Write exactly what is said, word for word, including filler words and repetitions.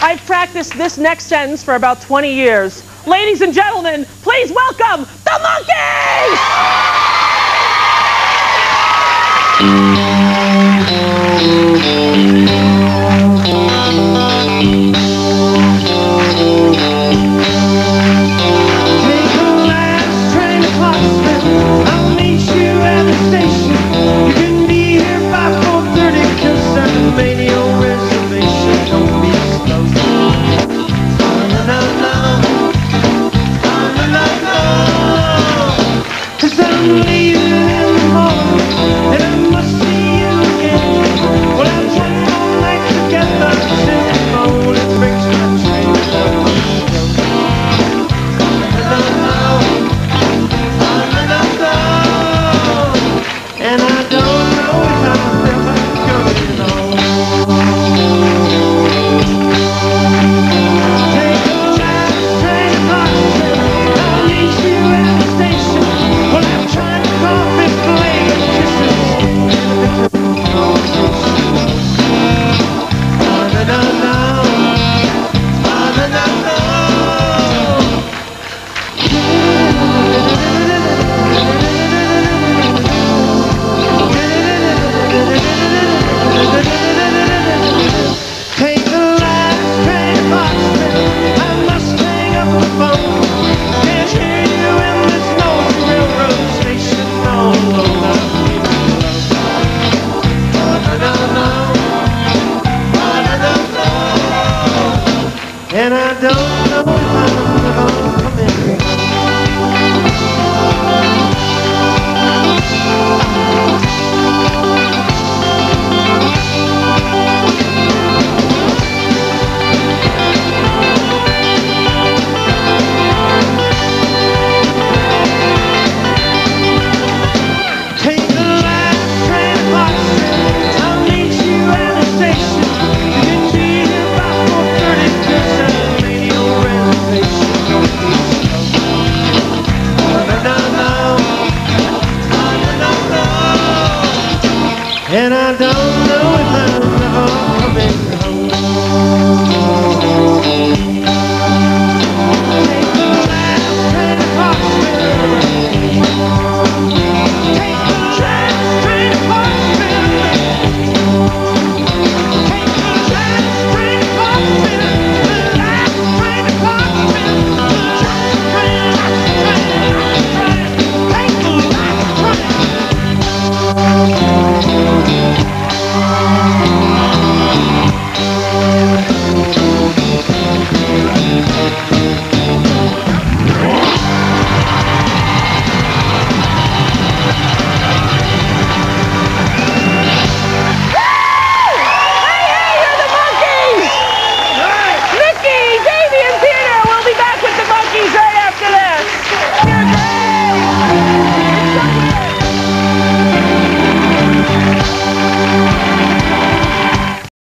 I've practiced this next sentence for about twenty years. Ladies and gentlemen, please welcome the Monkees! And I don't know if I'm gonna come in. Take the last train to Boston. I'll meet you at the station. You can be here by four thirty, 'cause I made your reservation. Don't be slow. No, no, no. No, no, no. And I